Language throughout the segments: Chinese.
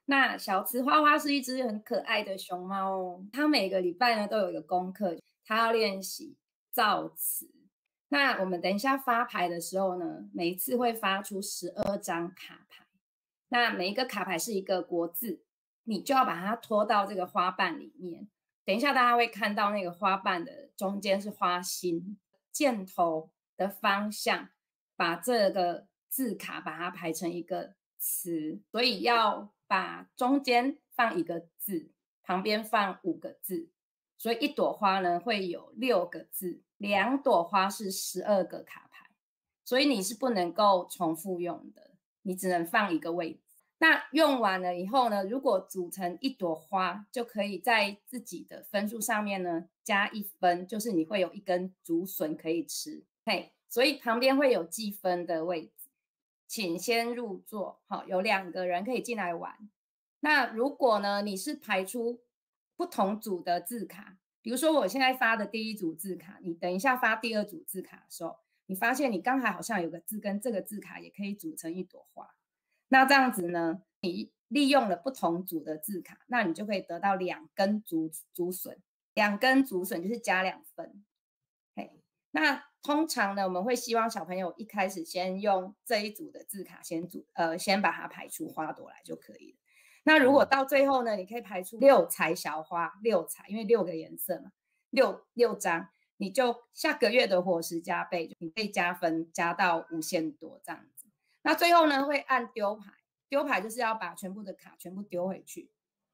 那小雌花花是一只很可爱的熊猫哦，它每个礼拜呢都有一个功课，它要练习造词。那我们等一下发牌的时候呢，每一次会发出12张卡牌，那每一个卡牌是一个国字，你就要把它拖到这个花瓣里面。等一下大家会看到那个花瓣的中间是花心，箭头的方向，把这个字卡把它排成一个词，所以要把中间放一个字，旁边放5个字，所以一朵花呢会有6个字，2朵花是12个卡牌，所以你是不能够重复用的，你只能放一个位置。那用完了以后呢，如果组成一朵花，就可以在自己的分数上面呢加1分，就是你会有一根竹笋可以吃。嘿，所以旁边会有计分的位置，请先入座。好，有2个人可以进来玩。那如果呢，你是排出不同组的字卡，比如说我现在发的第1组字卡，你等一下发第2组字卡的时候，你发现你刚才好像有个字跟这个字卡也可以组成一朵花。那这样子呢，你利用了不同组的字卡，那你就可以得到2根竹笋，2根竹笋就是加2分。嘿，那通常呢，我们会希望小朋友一开始先用这一组的字卡先把它排出花朵来就可以了。那如果到最后呢，你可以排出6彩小花，6彩，因为6个颜色嘛，6张，你就下个月的伙食加倍，你可以加分加到无限多这样子。那最后呢，会按丢牌，丢牌就是要把全部的卡全部丢回去，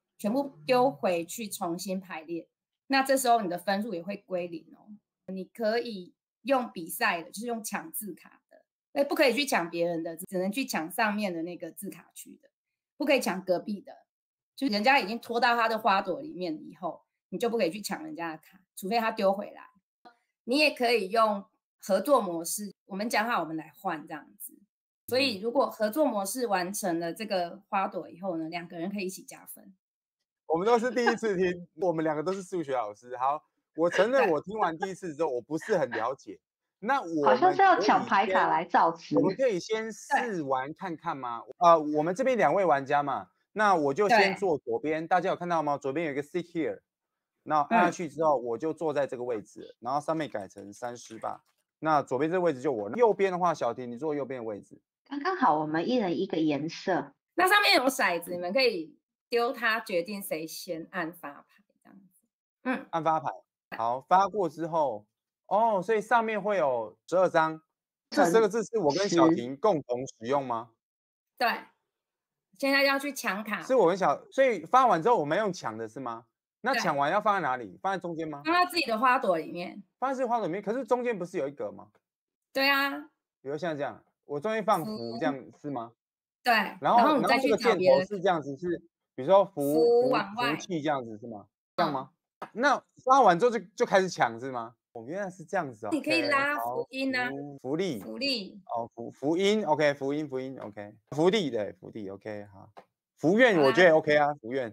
重新排列。那这时候你的分数也会归0哦。你可以用比赛的，就是用抢字卡的，不可以去抢别人的，只能去抢上面的那个字卡区的，不可以抢隔壁的。就人家已经拖到他的花朵里面以后，你就不可以去抢人家的卡，除非他丢回来。你也可以用合作模式，我们讲好我们来换这样子。所以如果合作模式完成了这个花朵以后呢，2个人可以一起加分。 我们都是第一次听，我们2个都是数学老师。好，我承认我听完第1次之后，我不是很了解。那我好像们是要抢牌卡来造词。 我们可以先试玩看看吗？我们这边2位玩家嘛，那我就先坐左边，大家有看到吗？左边有一个 sit here， 那按下去之后，我就坐在这个位置，然后上面改成38。那左边这个位置就我，右边的话，小婷你坐右边的位置。 刚刚好，我们1人1个颜色。 那上面有骰子，你们可以丢它，决定谁先按发牌这样子。 按发牌。好，发过之后，哦，所以上面会有12张。这12个字是我跟小婷共同使用吗？ 对，现在要去抢卡。 是我跟所以发完之后我们用抢的是吗？那抢完要放在哪里？放在中间吗？ 放在自己的花朵里面。 放在自己花朵里面，可是中间不是有一格吗？ 对啊。 比如像这样，我中间放福，这样是吗？ 对。 然后再这个箭头是这样子，是比如说福气这样子是吗？这样吗？那发完之后就开始抢是吗？哦，原来是这样子哦。 你可以拉福音啊， 福利哦，福音 OK， 福音 OK， 福利的福利 OK 好，福愿我觉得 OK 啊，福愿，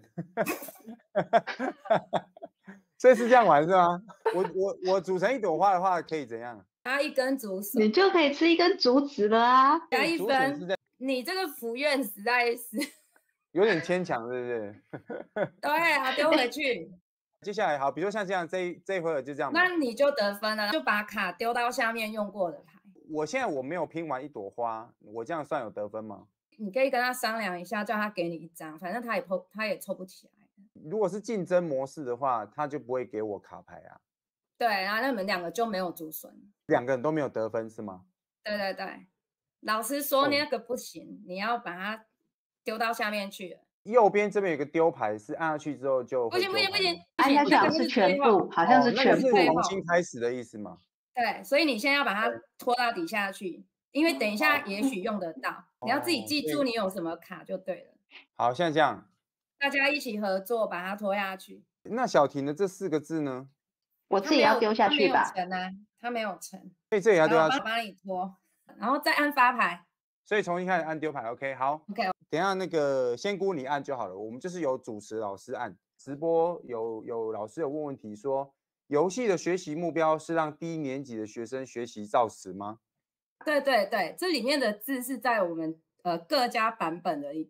所以是这样玩是吗？我组成一朵花的话可以怎样？ 加1根竹笋， 你就可以吃1根竹子了啊！ 加1分。你这个福愿实在是有点牵强，是不是？ 对啊，丢回去。 接下来好，比如说像这样，这一回合就这样。 那你就得分了，就把卡丢到下面用过的牌。 现在我没有拼完一朵花，我这样算有得分吗？ 你可以跟他商量一下，叫他给你1张，反正他也凑不起来。 如果是竞争模式的话，他就不会给我卡牌啊。 对，然后那你们2个就没有竹笋 ，2个人都没有得分是吗？ 对对对，老师说那个不行，你要把它丢到下面去了。 右边这边有个丢牌，是按下去之后就不行， 按下去好像是全部，好像是全部， 那个是重新开始的意思吗？ 对，所以你现在要把它拖到底下去，因为等一下也许用得到，你要自己记住你有什么卡就对了。 好，像这样， 大家一起合作把它拖下去。 那小婷的这4个字呢？ 我自己要丢下去吧。 它没有成， 所以这也要丢下去。 帮你拖，然后再按发牌。 所以重新开始按丢牌 ，OK， 好 ，OK。 等一下那个仙姑你按就好了，我们就是有主持老师按。直播有老师有问题说，游戏的学习目标是让低年级的学生学习造词吗？ 对对对，这里面的字是在我们各家版本的一个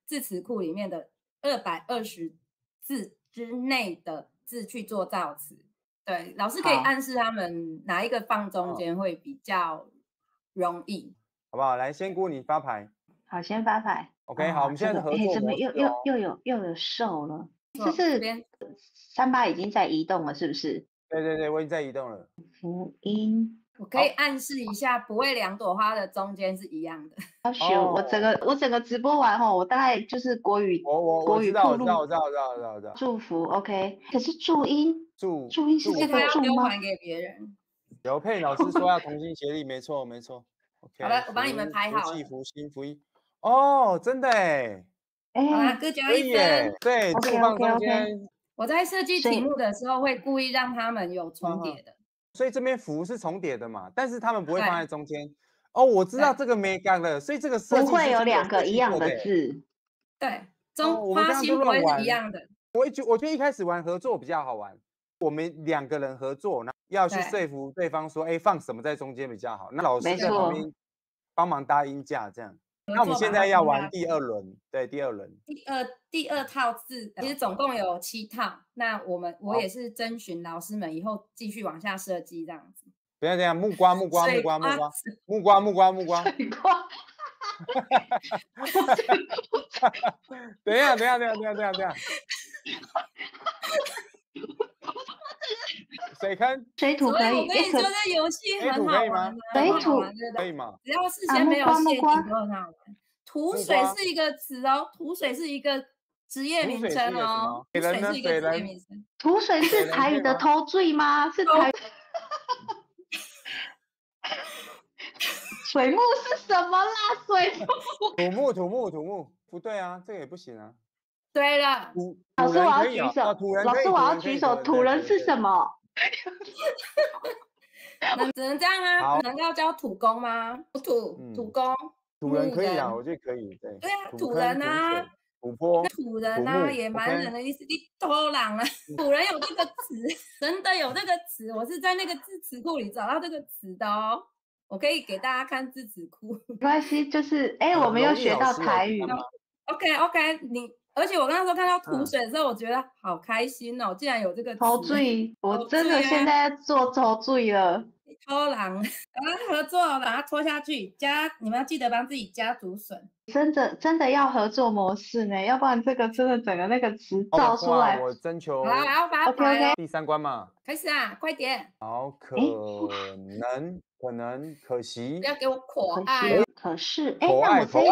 字词库里面的220字之内的字去做造词。对，老师可以暗示他们哪一个放中间会比较容易， 好不好？来，仙姑你发牌。 好，先发牌。 OK，好，我们现在是合作怎么模式又有兽了？就是38已经在移动了，是不是？ 对，我已经在移动了。 福音， 我可以暗示一下，不会2朵花的中间是一样的。 我整个直播完后，我大概就是国语我知道。 祝福 OK， 可是注音是这他要个注吗？ 丢还给别人。 有佩老师说要同心协力，没错。OK， 好了，我帮你们排好了。 福气福音。哦，真的哎。 好啦，各加1分。 对，字放中间。 我在设计题目的时候会故意让他们有重叠的。 所以这边福是重叠的嘛，但是他们不会放在中间。哦，我知道这个没干了，所以这个设计不会有2个一样的字。 对，花心不会是一样的。 我觉得一开始玩合作比较好玩，我们2个人合作，那要去说服对方说，哎，放什么在中间比较好。那老师在旁边帮忙搭音架这样。那我们现在要玩第2轮，对，第2轮。 第二套字，其实总共有7套。那我也是征询老师们以后继续往下设计这样子。 等一下，木瓜。 水瓜。 等一下。水坑、 水土可以。 我跟你说，这游戏很好玩， 水土可以吗？ 只要事先没有限定都很好玩。土水是一个词哦，土水是一个职业名称哦。土水是一个职业名称。 土水是台语的偷醉吗？是台。水木是什么啦？水木。 土木，不对啊，这个也不行啊。 对了， 老师我要举手。老师我要举手。土人是什么？ 只能这样啊？难道叫土工吗？土工。 土人可以啊，我觉得可以。 对啊，土人啊， 土坡。 土人啊，野蛮人的意思。你偷懒啊？土人有这个词，真的有这个词，我是在那个字词库里找到这个词的哦。我可以给大家看字词库。 没关系，就是我们又学到台语。 OK， 而且我刚刚说看到土水的时候，我觉得好开心哦，竟然有这个词。 偷醉，我真的现在做偷醉了。 偷懒，然后合作把它拖下去，你们要记得帮自己加竹笋。 真的要合作模式呢，要不然这个真的整个那个词造出来。 我征求。 好，然后把它排。 第3关嘛。 开始啊，快点。 好，可能，可惜。 不要给我可爱。 可是， 那我可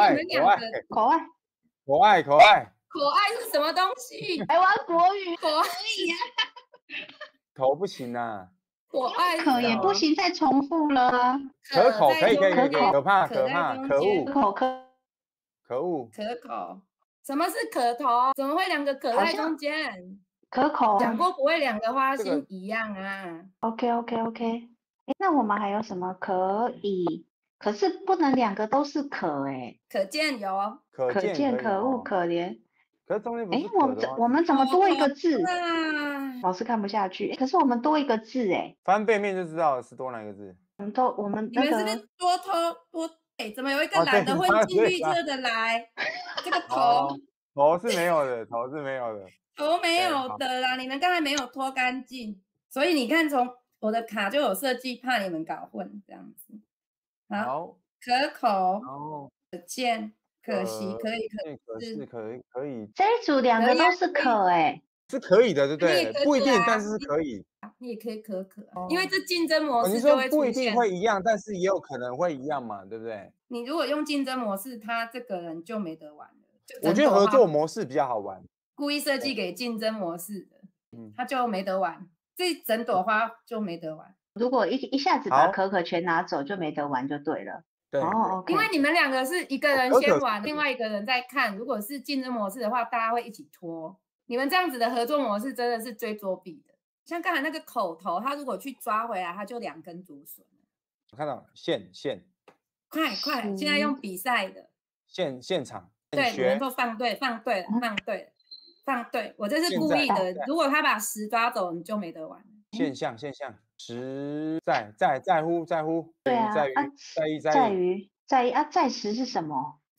爱是什么东西？ 台湾国语。 可以呀。 口不行啊。 可也不行，再重复了。 可口可以。可怕， 可恶。 可口。什么是可头？怎么会2个可在中间？ 可口。 讲过不会2个花心一样啊。 OK。那我们还有什么可以？可是不能2个都是可可见有。 可见、可恶、可怜。 可是中间不是我们怎么多一个字？老师看不下去。可是我们多一个字翻背面就知道是多哪个字。 我们你们是不是多怎么有一个懒得混进绿色的来？这个头是没有的。 头没有的啦，你们刚才没有拖干净，所以你看从我的卡就有设计，怕你们搞混这样子。好，可口，可见。可惜，可以， 可以。 这一组2个都是可是可以的，对不对？不一定，但是可以。 你也可以可，因为这竞争模式就会出现。 你说不一定会一样，但是也有可能会一样嘛，对不对？ 你如果用竞争模式，他这个人就没得玩了。 我觉得合作模式比较好玩。 故意设计给竞争模式的，他就没得玩。这整朵花就没得玩。 如果一下子把可全拿走，就没得玩就对了。 对， 因为你们2个是一个人先玩，另外一个人在看。如果是竞争模式的话，大家会一起拖。你们这样子的合作模式真的是最作弊的。像刚才那个口头，他如果去抓回来，他就2根竹笋。 我看到了，线， 快，现在用比赛的现场， 对，能够放对，我这是故意的。如果他把10抓走，你就没得玩了。 现象，实在乎， 对啊， 在于在10是什么？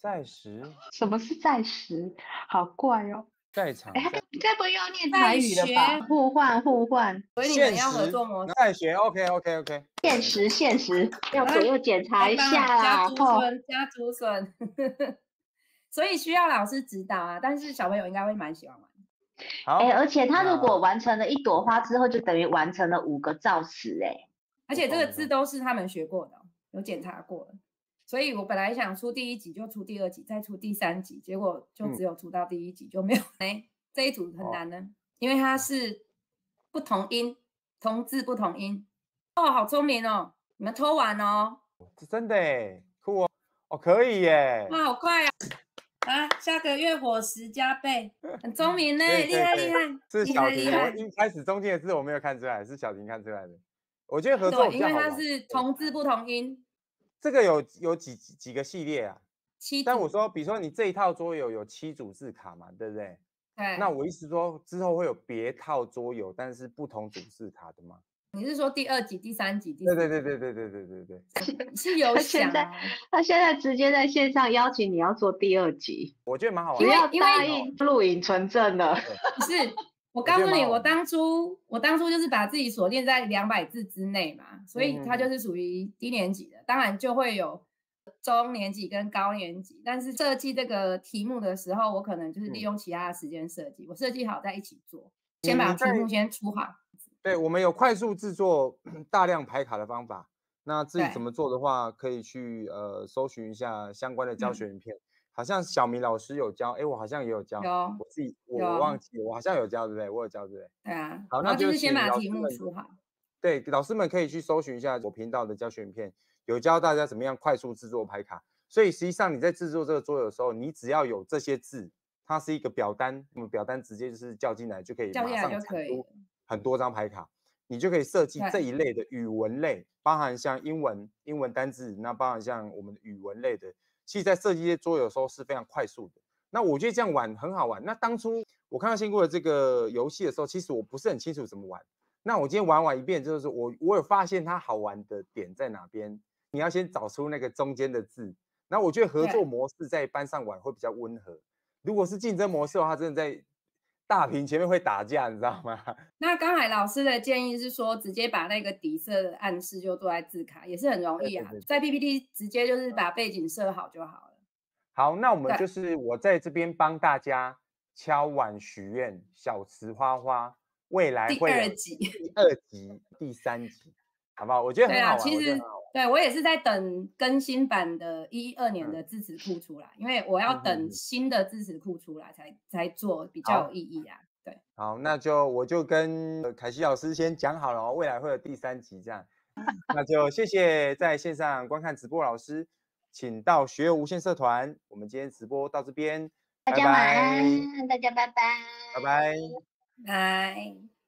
在时， 什么是在时？好怪哦。 在场， 哎，该不会又要念在台语了吧？ 学互换互换， 所以你们现要合实作模式。 在学，OK， 现实现实，要左右检查一太棒了， 下啦。 加竹笋，加竹笋。所以需要老师指导啊，但是小朋友应该会蛮喜欢玩。 好， 哎，而且他如果那完成了一朵花之后，就等于完成了5个造词，哎， 而且这个字都是他们学过的，有检查过的。所以我本来想出第1集就出第2集，再出第3集，结果就只有出到第1集就没有。这一组很难呢，因为它是不同音，同字不同音。哦，好聪明哦，你们偷玩哦。 真的耶，酷哦，哦可以耶， 哇，好快啊！啊，下个月伙食加倍，很聪明呢，厉害厉害， 是小婷，我厉害。 一开始中间的字我没有看出来，是小婷看出来的。我觉得合作对，因为比较好玩， 它是同字不同音。 这个有几个系列啊？ 7组。 但我说，比如说你这一套桌游有7组字卡嘛，对不对？ 对。 那我意思说之后会有别套桌游，但是不同组字卡的吗？ 你是说第2集、第3集、第4集？ 对， 是有想啊。 他现在直接在线上邀请你要做第2集， 我觉得蛮好玩不的。 要答应录影存证了。 不是，我告诉你，我当初就是把自己锁定在200字之内嘛，所以它就是属于低年级的，当然就会有中年级跟高年级，但是设计这个题目的时候，我可能就是利用其他的时间设计，我设计好再一起做，先把题目先出好。 对，我们有快速制作大量牌卡的方法。那至于怎么做的话，可以去搜寻一下相关的教学影片。好像小明老师有教，哎，我好像也有教。我自己我忘记了，我好像有教，对不对？我有教，对不对？ 对啊。 好，那就是先把请题目出好。 对，老师们可以去搜寻一下我频道的教学影片，有教大家怎么样快速制作牌卡。所以实际上你在制作这个桌游的时候，你只要有这些字，它是一个表单，我们表单直接就是叫进来就可以马上产出很多张牌卡，你就可以设计这一类的语文类，包含像英文单字，那包含像我们的语文类的，其实在设计这些桌游的时候是非常快速的。那我觉得这样玩很好玩。那当初我看到新过的这个游戏的时候，其实我不是很清楚怎么玩。那我今天玩完一遍，就是我有发现它好玩的点在哪边。你要先找出那个中间的字。那我觉得合作模式在班上玩会比较温和。如果是竞争模式的话，真的在大屏前面会打架，你知道吗？ 那刚才老师的建议是说，直接把那个底色的暗示就做在字卡，也是很容易啊。在 PPT 直接就是把背景设好就好了。 好，那我们就是我在这边帮大家敲碗许愿，小池花花未来会有第2集、第3集，好不好？我觉得很好玩。 其实对我也是在等更新版的12年的字词库出来，因为我要等新的字词库出来才做比较有意义啊。对， 好，那我就跟凯西老师先讲好了，未来会有第3集这样。那就谢谢在线上观看直播老师，请到学友无限社团。我们今天直播到这边， 大家晚安，大家拜拜， 拜拜， 拜。